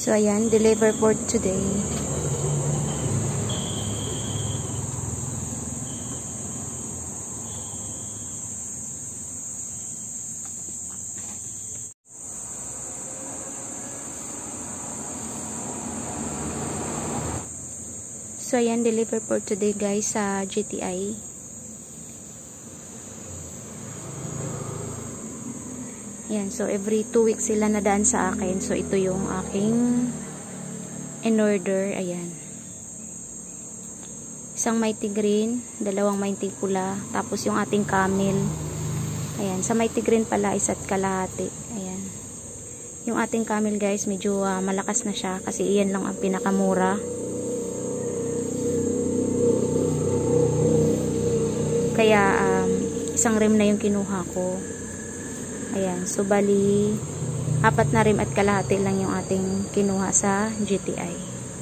So ayan, deliver for today. So ayan, deliver for today guys sa GTI. Yan, so every 2 weeks sila nadaan sa akin. So ito yung aking in order. Ayan. Isang mighty green, dalawang mighty pula, tapos yung ating camel. Ayan, sa mighty green pala isa't kalahati. Ayan. Yung ating camel guys, medyo malakas na siya kasi iyan lang ang pinakamura. Kaya isang rim na yung kinuha ko. Ayan, so bali 4 na rim at kalahati lang yung ating kinuha sa GTI.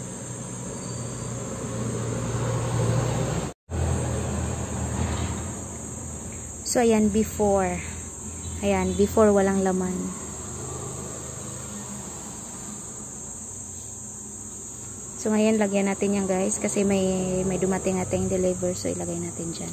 So ayan, before. Ayan, before walang laman. So ngayon lagyan natin yan guys kasi may dumating ating deliver, so ilagay natin dyan.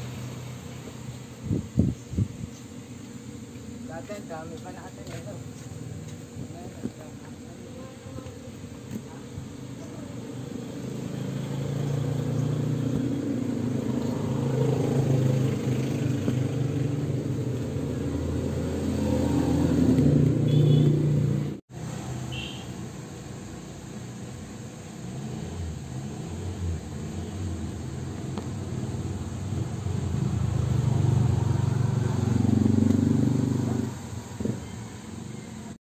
Dami pa natin ito.